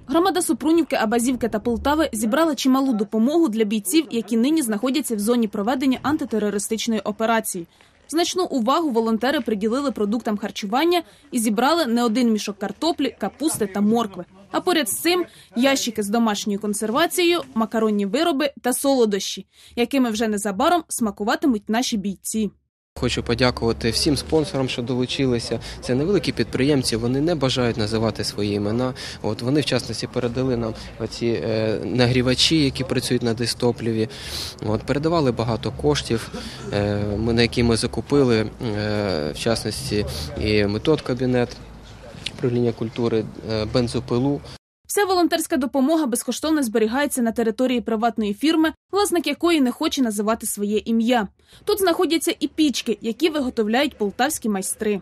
Громада Супрунівки, Абазівки та Полтави зібрала чималу допомогу для бійців, які нині знаходяться в зоні проведення антитерористичної операції. Значну увагу волонтери приділили продуктам харчування і зібрали не один мішок картоплі, капусти та моркви. А поряд з цим – ящики з домашньою консервацією, макаронні вироби та солодощі, якими вже незабаром смакуватимуть наші бійці. Хочу подякувати всім спонсорам, що долучилися. Це невеликі підприємці, вони не бажають називати свої імена. Вони, в частності, передали нам оці нагрівачі, які працюють на дистопливі. Передавали багато коштів, на які ми закупили, в частності, і метод-кабінет управління культури, бензопилу. Вся волонтерська допомога безкоштовно зберігається на території приватної фірми, власник якої не хоче називати своє ім'я. Тут знаходяться і пічки, які виготовляють полтавські майстри.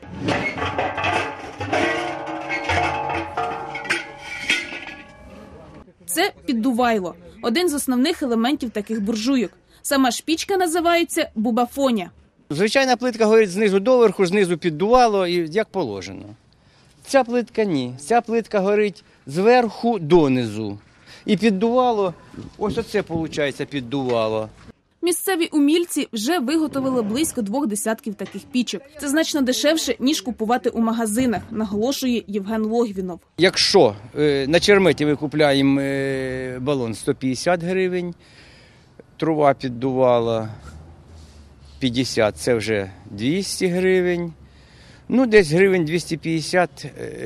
Це піддувайло – один з основних елементів таких буржуйок. Сама ж пічка називається бубафоня. Звичайна плитка горить знизу доверху, знизу піддувало, і як положено. Ця плитка ні. Ця плитка горить зверху донизу. І піддувало, ось оце, виходить, піддувало. Місцеві умільці вже виготовили близько 2 десятків таких пічок. Це значно дешевше, ніж купувати у магазинах, наголошує Євген Логвінов. Якщо на Черметі ми купуємо балон 150 гривень, трава піддувала 50, це вже 200 гривень. Десь гривень 250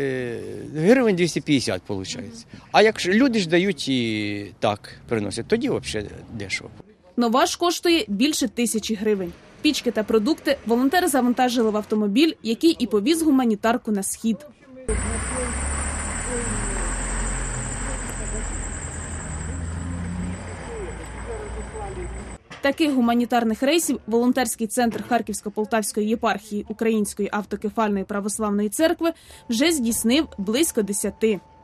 виходить. А якщо люди ж дають і так приносять, тоді взагалі дешево. Нова ж коштує більше 1000 гривень. Пічки та продукти волонтери завантажили в автомобіль, який і повіз гуманітарку на схід. Таких гуманітарних рейсів волонтерський центр Харківсько-Полтавської єпархії Української автокефальної православної церкви вже здійснив близько 10.